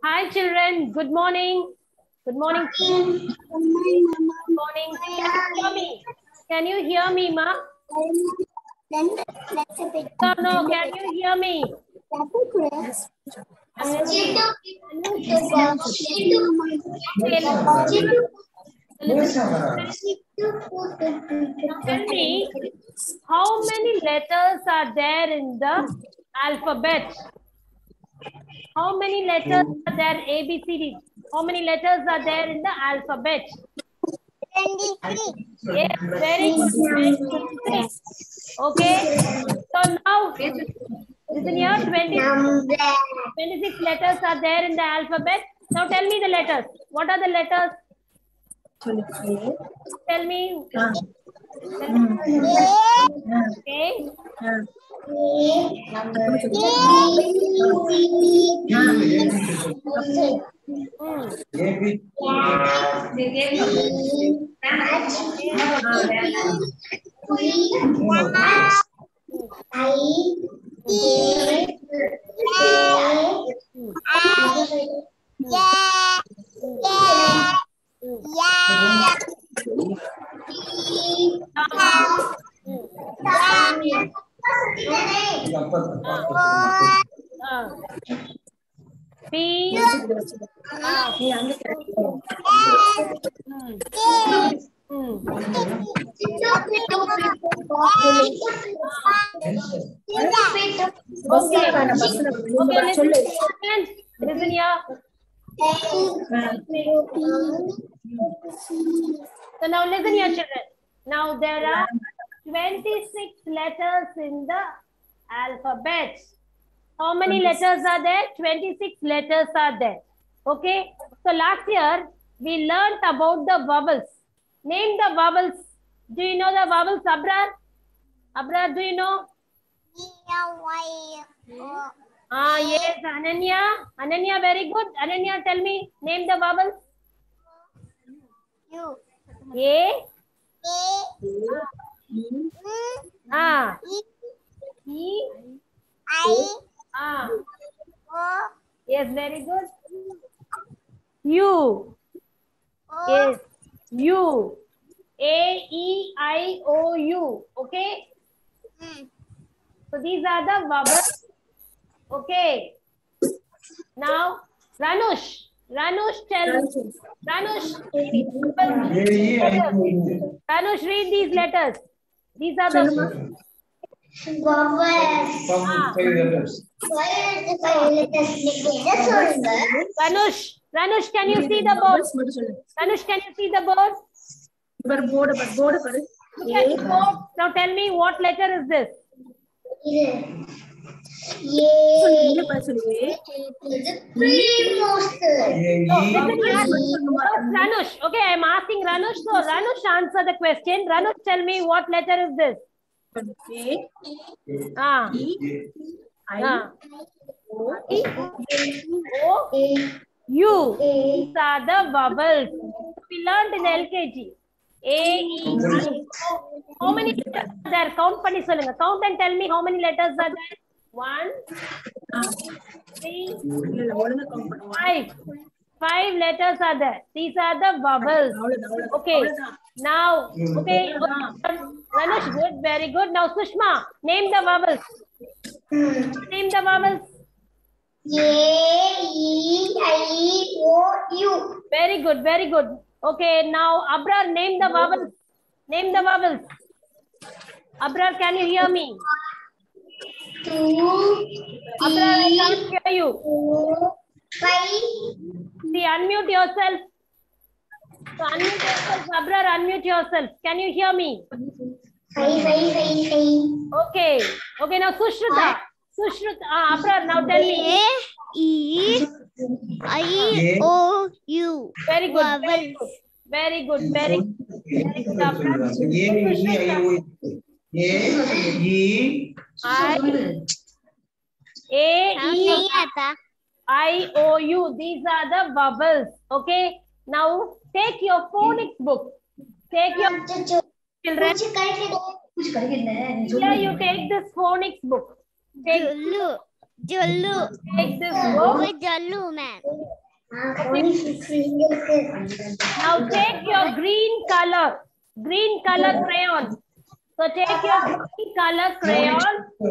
Hi children, good morning. Good morning. Good morning. Can you hear me, ma? No, can you hear me? Tell me, how many letters are there in the alphabet? How many letters are there? A, B, C, D. How many letters are there in the alphabet? 23. Yes, very good. 26. Okay. So now, listen here. 26 letters are there in the alphabet. Now tell me the letters. What are the letters? Tell me. Okay. P. Listen here. So now listen here, children. Now there are 26 letters in the alphabet. How many letters are there? 26 letters are there. Okay. So last year we learnt about the vowels. Name the vowels. Do you know the vowels, Abrar? Abrar, do you know? Yes, Ananya. Ananya, very good. Ananya, tell me. Name the vowels. U. A. E. I. O. Yes, very good. U. O. Yes. U. A, E, I, O, U. Okay. So these are the vowels. Okay. Now, Ranush. Ranush, tell me. Ranush. Ranush, read these letters. These are the Ranush, can you see the board? Ranush, can you see the board? Look at the board. Now tell me, what letter is this? Ranush. Okay, I am asking Ranush. So Ranush, answer the question. Ranush, tell me, what letter is this? U. These are the vowels. We learned in LKG. A, E, I, O. How many letters are there? Count panni solunga. Count and tell me how many letters are there. 1, 3, 5. 5 letters are there. These are the vowels. Okay. Now, okay. Ranush, good. Very good. Now, Sushma, name the vowels. Name the vowels. A, E, I, O, U. Very good. Very good. Okay. Now, Abrar, name the vowels. Name the vowels. Abrar, can you hear me? 2, Abrar, I can't hear you. 4, 5. See, unmute yourself. So unmute yourself, Abrar, unmute yourself. Can you hear me? 5. Okay. Okay, now Sushruta. Abrar, now tell me. A, E, I, O, U. Very good. Very good. Very good. Very good. I, O, U. These are the vowels. Okay. Now take your phonics book. Take your children. Here you take this phonics book. Take Jallu. Take this book. With Jallu, ma'am. Now take your green color crayon. So take your green color crayon.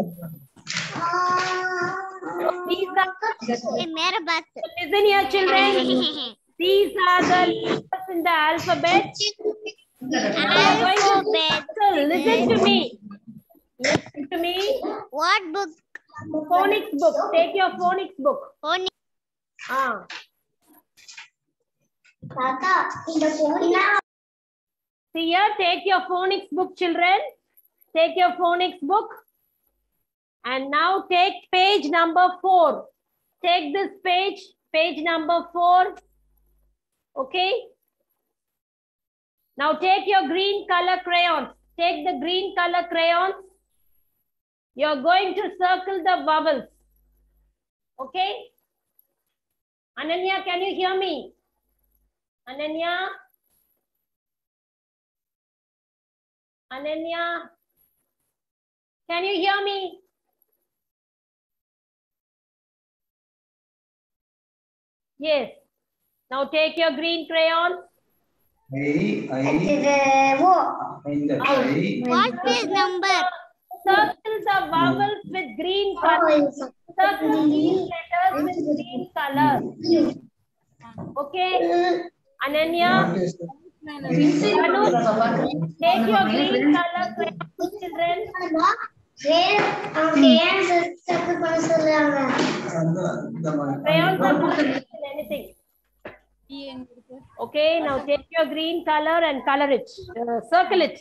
So these are, Hey, मेरा बात. listen here children. These are the letters in the alphabet. Alphabet. Listen to me. Listen to me. What book? Phonics book. Take your phonics book. Phonics. See here, take your phonics book, children. Take your phonics book. And now take page number 4. Take this page number 4. Okay. Now take your green color crayons. Take the green color crayons. You're going to circle the vowels. Okay. Ananya, can you hear me? Ananya? Ananya? Can you hear me? Yes. Now take your green crayon. What page number? Circle the vowels with green color. Circle these letters with green color. Okay. Ananya, Anuj, take your green color crayons, children. Crayons are not anything. Okay, now take your green color and color it. Circle it.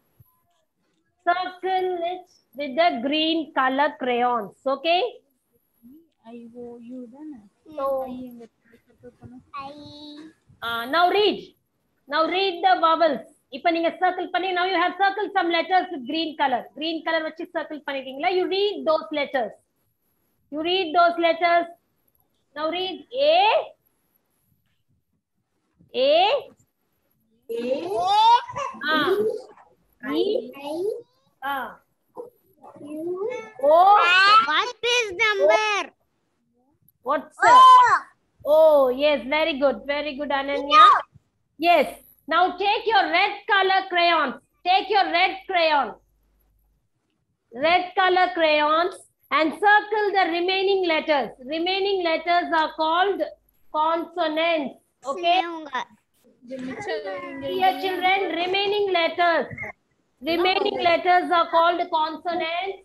Circle it with the green color crayons. Okay. So, now read. Now read the vowels. இப்போ நீங்க circle பண்ணி, now you have circled some letters with green color. Green color வச்சு circle பண்ணிட்டீங்களா? You read those letters. You read those letters. Now read A. E. O. What page number? What's Oh, yes, very good, Ananya. Yes. Now take your red color crayons. Take your red color crayons and circle the remaining letters. Remaining letters are called consonants. Okay. Here, children, remaining letters are called consonants.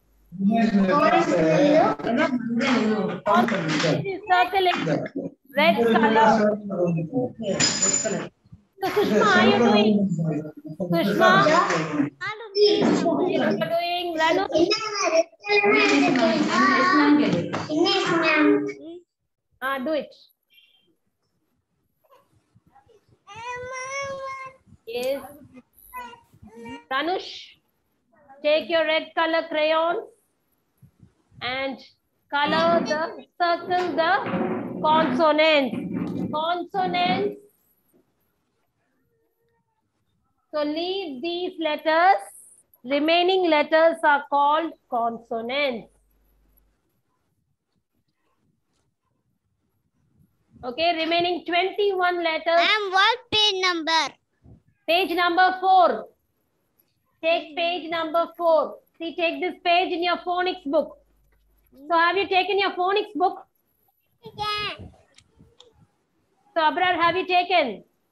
Circle it. Red color. So Sushma, are you doing? Sushma, you are doing. Ranu, do it. Yes. Ranush, take your red color crayon and circle the consonants. So leave these letters. Remaining letters are called consonants. Okay, remaining 21 letters. Ma'am, what page number? Page number 4. Take page number 4. See, take this page in your phonics book. So have you taken your phonics book? Yeah. So Abrar, have you taken?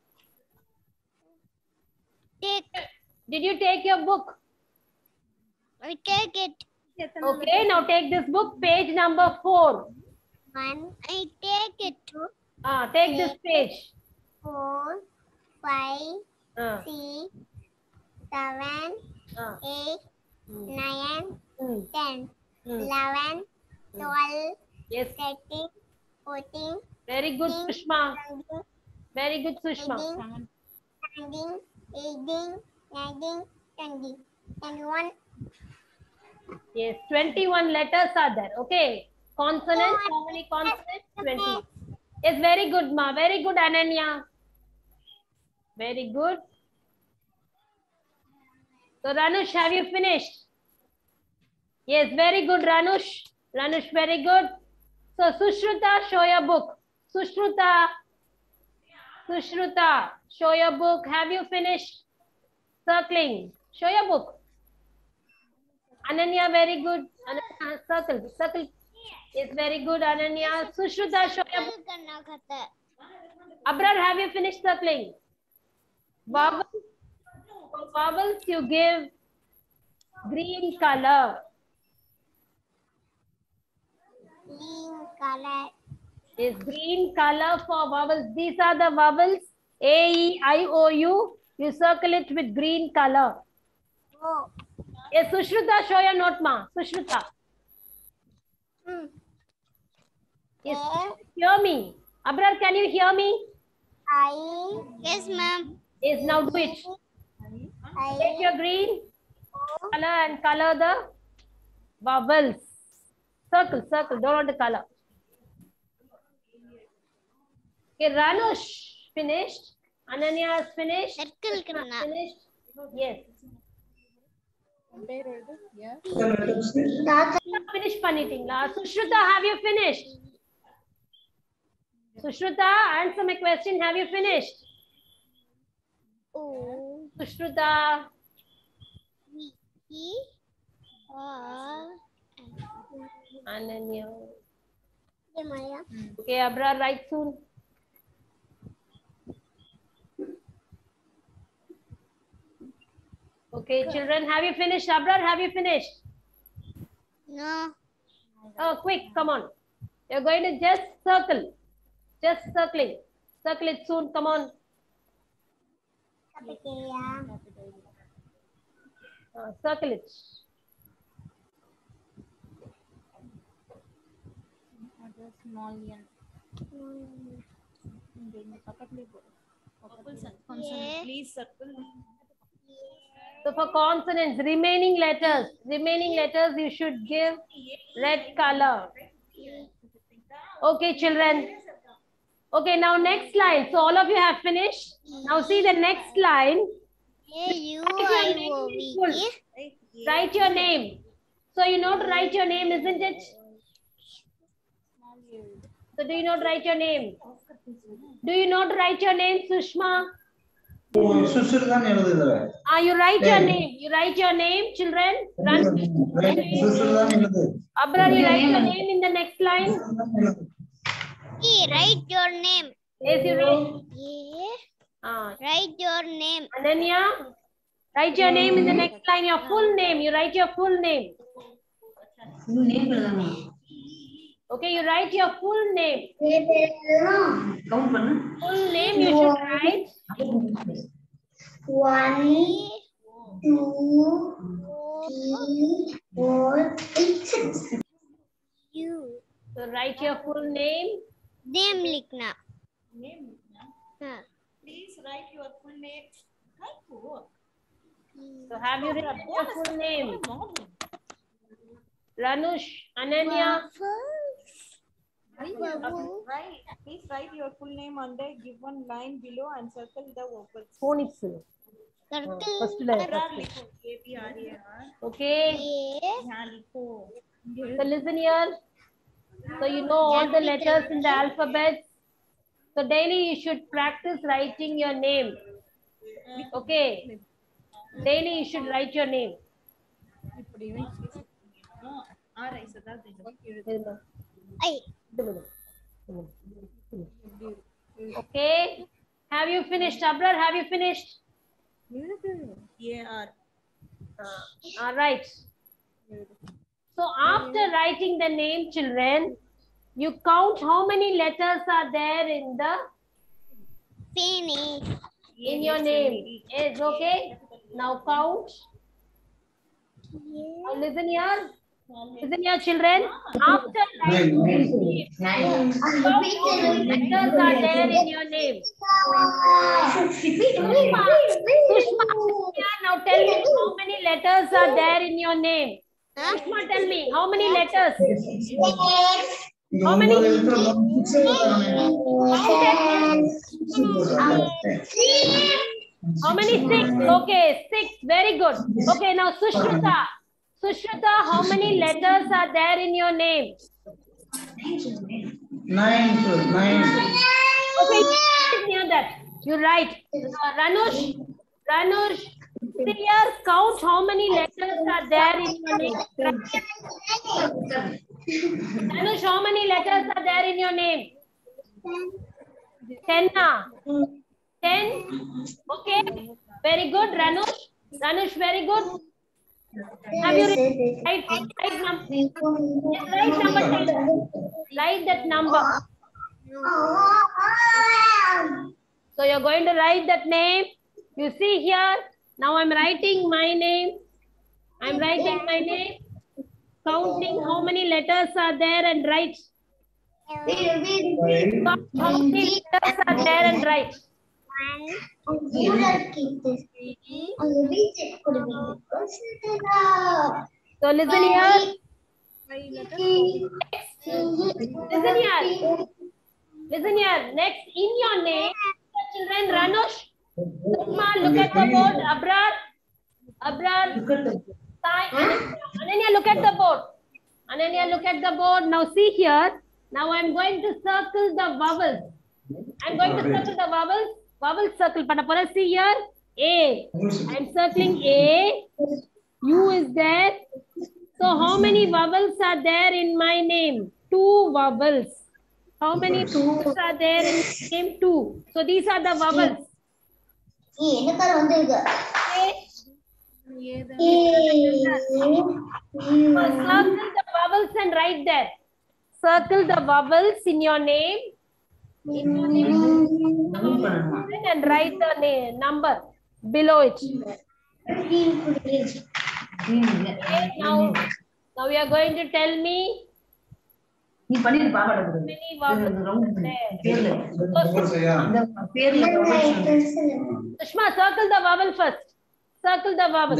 Did you take your book? I take it. Okay, now take this book, page number 4. I take it. Take this page. 4, 5, 6, 7, 8, 9, 10, 11, 12, Yes. 13, 14. Very good, Sushma. Very good, Sushma. 17, 18, 19, 20, 21. Yes, 21 letters are there. Okay. Consonants, how many consonants? 20. Yes, very good, Ma. Very good, Ananya. Very good. So, Ranush, have you finished? Yes, very good, Ranush. Ranush, very good. So Sushruta, show your book. Sushruta, show your book. Have you finished circling? Show your book. Ananya, very good. Ananya, circle. It's very good, Ananya. Sushruta, show your book. Abrar, have you finished circling? Vowels. For vowels, you give green color. Green color. Is green color for vowels. These are the vowels. A, E, I, O, U. You circle it with green color. O. Yes, Sushruta, show your note, ma. Sushruta. Yes, hear me. Abrar, can you hear me? I. Yes, ma'am. Yes, now do it. Take your green color and color the vowels. Circle, don't want the color. Okay, Ranush finished. Ananya has finished. Circle karna. Finished. Yes. Finish panitingla. Sushruta, have you finished? Sushruta, answer my question. Have you finished? O. Sushruta. E. R. Ananya. Yeah, Maya. Okay, Abrar, write soon. Okay, children, have you finished? Abrar, have you finished? No. Oh, quick, come on. You're going to just circle. Just circling. Circle it soon, come on. Circle it. Small yan. Consonant. Please circle. So for consonants, remaining letters you should give red color. Okay, children. Okay, now next line. So all of you have finished. Now see the next line. Write your name. So you know to write your name, isn't it? So do you know to write your name? Do you know to write your name, Sushma? You write your name. You write your name, children. Run. Abrar, you write your name in the next line. Write your name. Yes, you write. Write your name. Ananya, write your name in the next line. Your full name. You write your full name. Okay, you write your full name. Full name you should write. 1, 2, 3, 4, 5, 6. You. So write your full name. Name likhna. Please write your full name. So have you written your full name? Ranush, Ananya. Please write your full name on the given line below and circle the vowels. Phonics. Okay. So listen here. So you know all the letters in the alphabet. So daily you should practice writing your name. Okay. Daily you should write your name. Okay. Have you finished, Abrar? Have you finished? Yeah. All right. So after writing the name, children, you count how many letters are there in the in your name. Yes, okay. Now count. Now listen here. Listen here, children. After writing the name, count how many letters are there in your name. Sushma, now tell me how many letters are there in your name. Sushma, tell me how many letters. How many? How many? 6. Okay, 6. Very good. Okay, now Sushruta. Sushruta, how many letters are there in your name? 9. Okay, near that. You write. Ranush, see here, count how many letters are there in your name. Ranush, how many letters are there in your name? 10 na? 10? Okay. Very good, Ranush. Ranush, very good. Have you written right number? Yes, right number 10. Write that number. So you're going to write that name. You see here. Now I'm writing my name. I'm writing my name. Counting how many letters are there and write. Count how many letters are there and write. So listen here. Listen here. Listen here. Next, in your name, children, Ranush, Sukma, look at the board. Abrar, Sai, Ananya, look at the board. Ananya, look at the board. Now see here. Now I'm going to circle the vowels. I'm going to circle the vowels. Vowel circle. Panapara, see here. A. I'm circling A. U is there. So how many vowels are there in my name? 2 vowels. How many vowels are there in my name? 2. So these are the vowels. Okay. So circle the vowels and write there. Circle the vowels in your name. And write the number below it. Okay, now we are going to tell me how many vowels there. Sushma, circle the vowel first. Circle the vowel.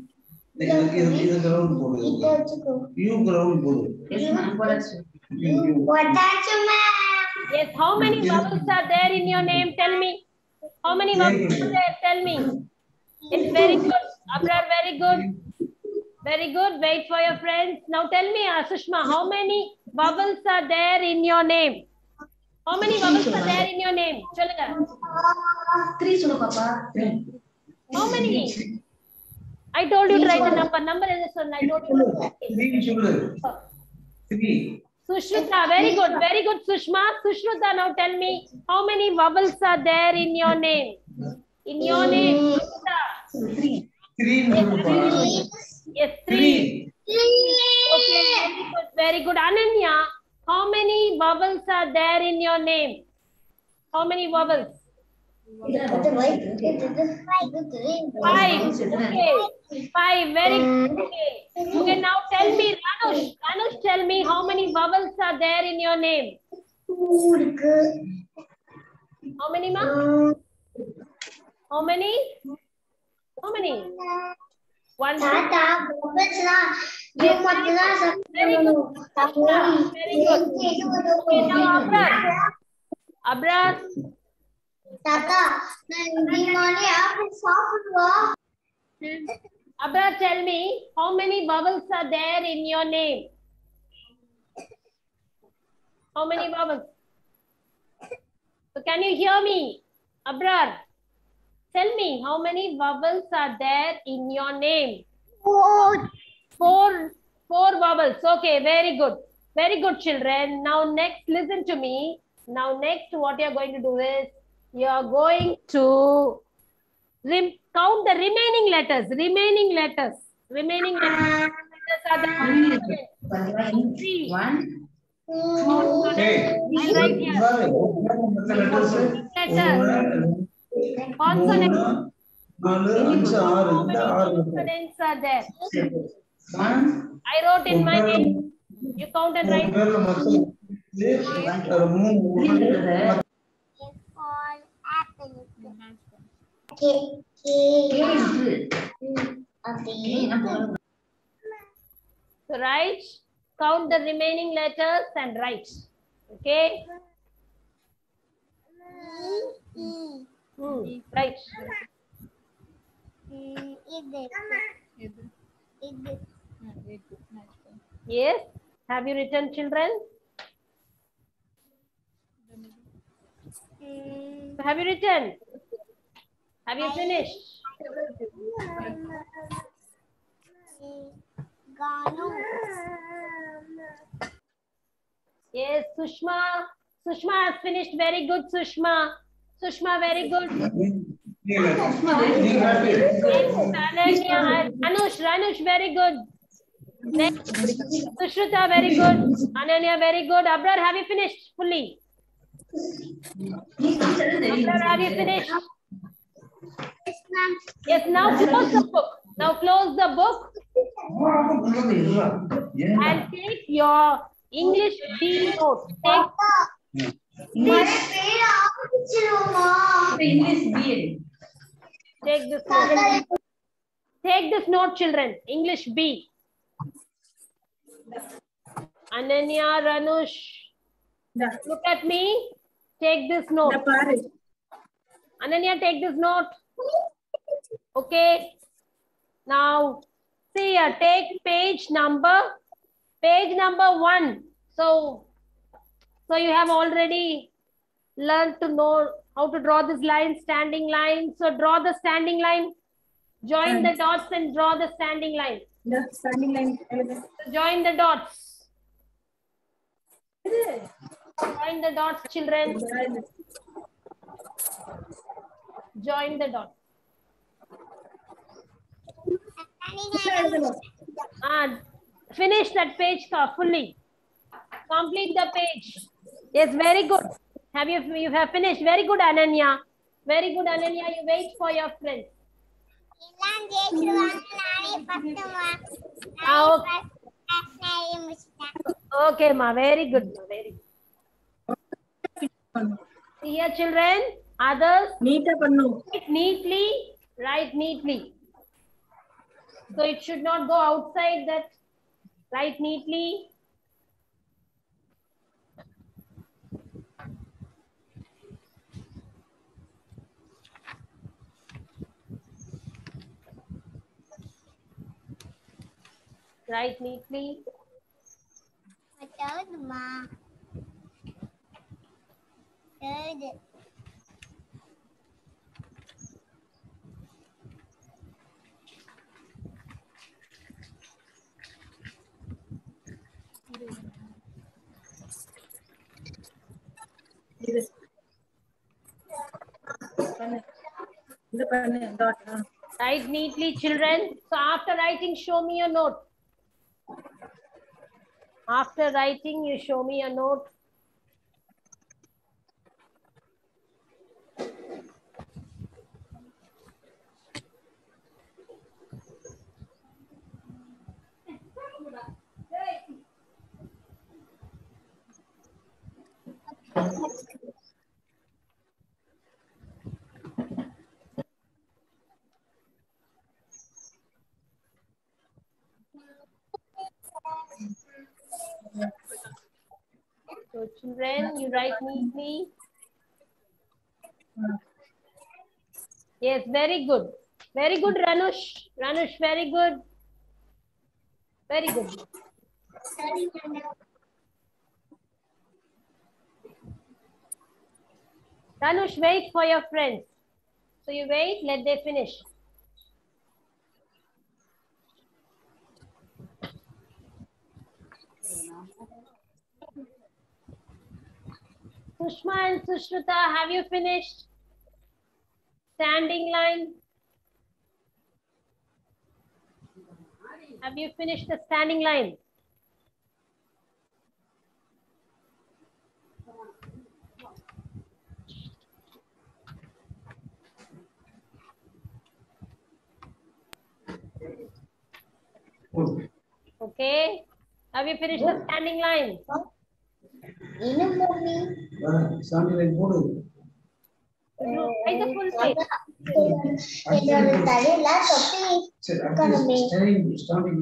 Yes, how many vowels are there in your name? Tell me. How many vowels are there? Tell me. It's very good. Abrar, very good. Very good. Wait for your friends. Now tell me, Sushma, how many vowels are there in your name? How many vowels are there in your name? Chalanga. 3 Papa. How many? I told you to write the number. Number is this one. I told you. 3. Sushruta, very good. Very good, Sushma. Sushruta, now tell me, how many vowels are there in your name? In your name, Sushruta. 3. Yes, 3. Okay, very good. Very good. Ananya, how many vowels are there in your name? How many vowels? 5. Okay. 5. Very good. Okay. Okay, now tell me, Ranush. Ranush, tell me how many vowels are there in your name? How many, ma? How many? How many? 1, 2. Very good. Very good. Okay, now Abrar. Abrar, tell me, how many vowels are there in your name? How many vowels? So can you hear me? Abrar, tell me, how many vowels are there in your name? 4 vowels. Okay, very good. Very good, children. Now next, listen to me. Now next, what you are going to do is, you are going to count the remaining letters. Remaining letters are the 3. 1. Hey. I'll write here. Consonants. Consonants are there. 1. I wrote in my name. You count and write. So write, count the remaining letters and write. Okay? Right. Yes. Have you written, children? Have you written? Have you finished? Ganu. Yes, Sushma. Sushma has finished. Very good, Sushma. Sushma, very good. Ananya, Ranush, very good. Next, Sushruta, very good. Ananya, very good. Abrar, have you finished fully? Abrar, have you finished? Yes, ma'am. Yes, now close the book. Now close the book and take your English B note. Take this note. Take this note, children. English B. Ananya, Ranush, look at me. Take this note. Ananya, take this note. Okay. Now, see here. Take page number 1. So you have already learned to know how to draw this line, standing line. So draw the standing line. Join the dots and draw the standing line. The standing line. Join the dots. Join the dots, children. Join the dots. Finish that page fully. Complete the page. Yes, very good. You have finished? Very good, Ananya. Very good, Ananya. You wait for your friends. Okay, ma. Very good. Ma. Very good. See here, children. Others. Write neatly. Write neatly. So it should not go outside that. Write neatly. Write neatly. Third, ma. Third. Write neatly, children. So after writing, show me your note. After writing, you show me a note. So children, you write neatly. Yes, very good. Very good, Ranush. Ranush, very good. Very good. Ranush, wait for your friends. So you wait, let they finish. Sushma and Sushruta, have you finished? Standing line. Have you finished the standing line? Okay. Have you finished the standing line? Standing line போடு. Write the full page. Standing.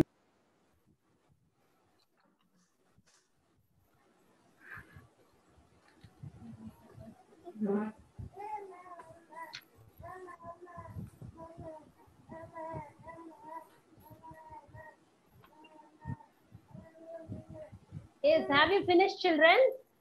Yes, have you finished, children?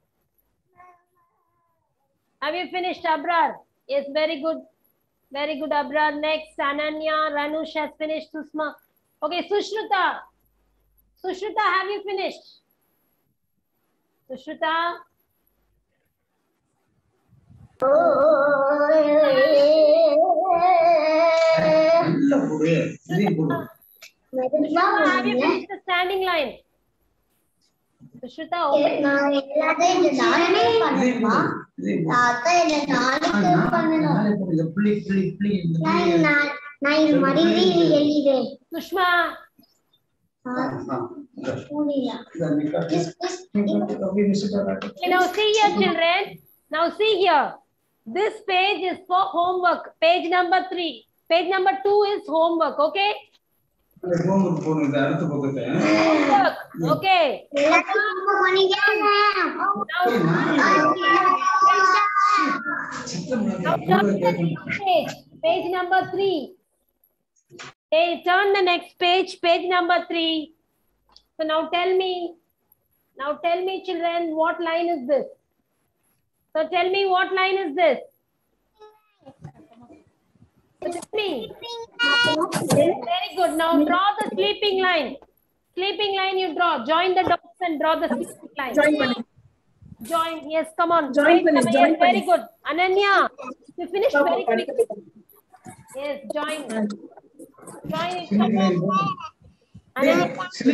Have you finished, Abrar? Yes, very good. Very good, Abrar. Next, Ananya, Ranush has finished. Susma. Okay, Sushruta. Sushruta, have you finished? Sushruta? நல்ல போடு இதையும் போடு Sushruta, have you finished the standing line? Sushruta, open. நான் எல்லாத்தையும் இந்த நாளைக்கே பண்ணணுமா? தாத்தா இந்த நாளைக்கே பண்ணணும். நாளை போடு இதை புள்ளி புள்ளி புள்ளி இந்த நான் இது மறுபடியும் எழுதுறேன். Sushma. புரியல. Okay, now see here, children. Now see here. This page is for homework. Page number 3. Page number 2 is homework. Okay? Homework போடு இந்த அடுத்த பக்கத்தை Homework. Okay. எல்லாத்தையும் ரொம்ப பண்ணிக்கிறேன். Now turn the next page. Page number 3. Hey, turn the next page. Page number 3. So now tell me. Now tell me, children, what line is this? So tell me, what line is this? So tell me. Very good. Now draw the sleeping line. Sleeping line you draw. Join the dots and draw the sleeping line. Join. Yes, come on. Join Wait, finish, yes, join very finish. good. Ananya, you finished very quick. Yes, join. Join it. Come on. Ananya,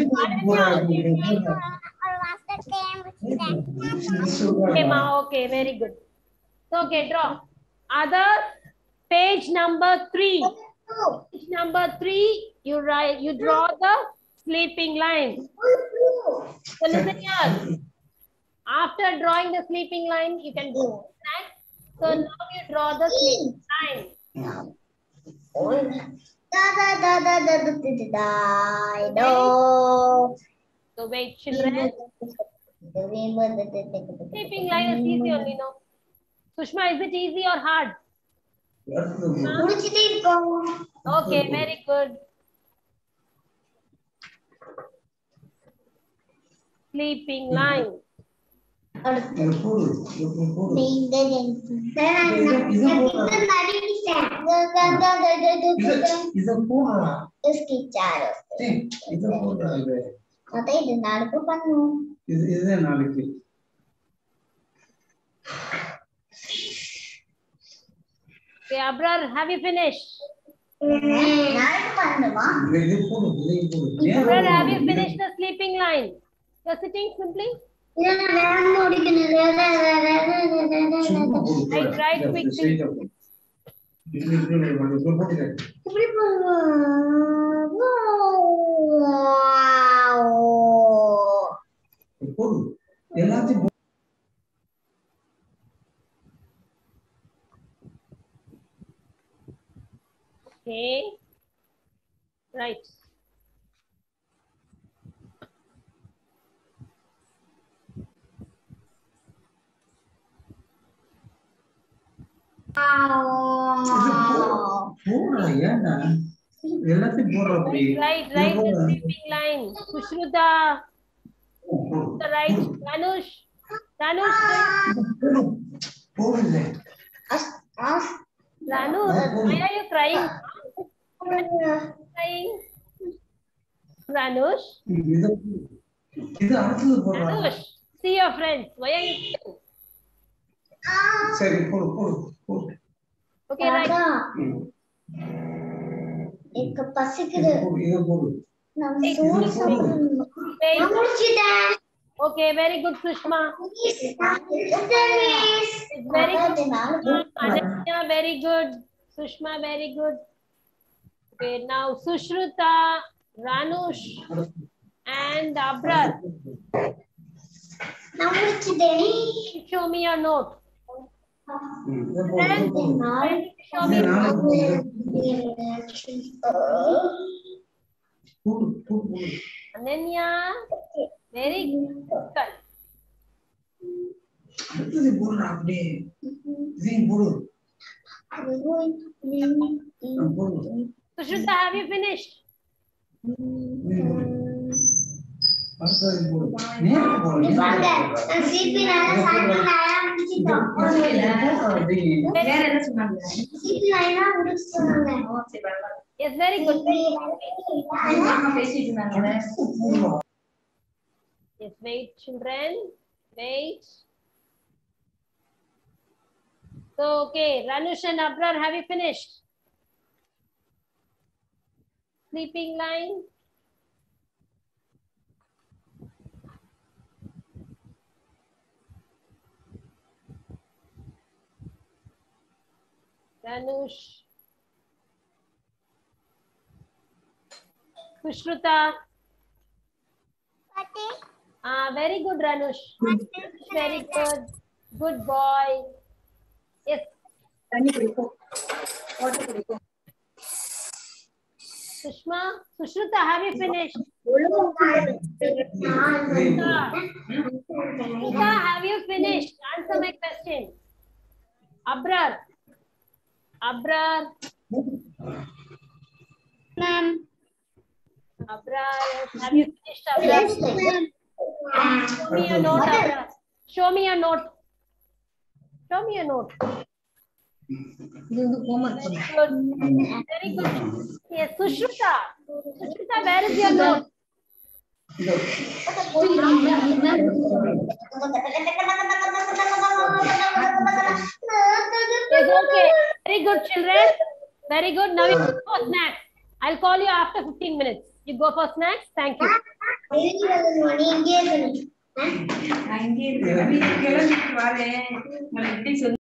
okay, ma. Okay, very good. So, okay, draw. Other page number 3. Page number 3, you draw the sleeping line. So listen here. After drawing the sleeping line, you can do that. So now you draw the sleeping line. So wait, children. Sleeping line is easy only, no? Sushma, is it easy or hard? முடிச்சிட்டே இருக்கோம். Okay, very good. Sleeping line. அடுத்து இதை போடு இதை போடு நீங்க இதை போடுறா ஸ்கிச்சாரோ இதை போடுறா இது அத இது நாளைக்கு பண்ணுவோம். இதுதான் நாளைக்கு Okay, Abrar, have you finished? நாளைக்கு பண்ணுமா? இதை போடு இதையும் போடு Abrar, have you finished the sleeping line? You're sitting simply? இல்ல வேற முடிக்கணும். Right, quickly. இப்படி போடு எல்லாத்தையும் Okay. Right. போடுறா ஏன்னா எல்லாத்தையும் போடுற அப்படி Right, the sleeping line. Sushruta. The right. Ranush. Ranush. போடுங்க Ranush, why are you crying? Crying. Ranush. இது அடுத்தது போடுறா Ranush. See your friends. Why are you crying? சரி போடு போடு போடு Okay, right. எனக்கு பசிக்குது. இதை போடு நான் சோறு சாப்பிடணும். Wait. நான் முடிச்சிட்டேன். Okay, very good, Sushma. It's very good. Ananya, very good. Sushma, very good. Okay, now Sushruta, Ranush, and Abrar. நான் முடிச்சிட்டேன். Show me your note. இதை போடு Show me. போடு போடு Ananya, very good. அடுத்தது போடுறா அப்படியே இதையும் போடு போடு Sushruta, have you finished? வாங்க நான் சிபி நாள சாயங்காலம் நாளா முடிச்சிட்டோம் வேற என்ன சொன்னாங்க? சிபி நாளா முடிச்சு சொன்னாங்க ஓ சரி பரவாயில்லை. Yes, very good. அம்மா பேசிட்டு இருந்தாங்க. Yes, wait, children. Wait. So, okay, Ranush and Abrar, have you finished? Sleeping line. Ranush. Kushruta. Very good, Ranush. Very good. Good boy. Yes. தண்ணி குடிக்கும். வாட்டர் குடிக்கும். Sushma, Sushruta, have you finished? Sushruta, have you finished? Answer my question. Abrar. Abrar. ma'am Abrar, have you finished, Abrar? Show me your note, Abrar. Show me your note. Show me your note. இது வந்து homework Very good. Very good. Yes, Sushruta. Sushruta, where is your note? Yes, okay. Very good, children. Very good. Now you go for snacks. I'll call you after 15 minutes. You go for snacks. Thank you. இங்கே இருக்கணும் நான் இங்கே இருக்கேன். கிளம்பிட்டு வரேன். நான் எப்படி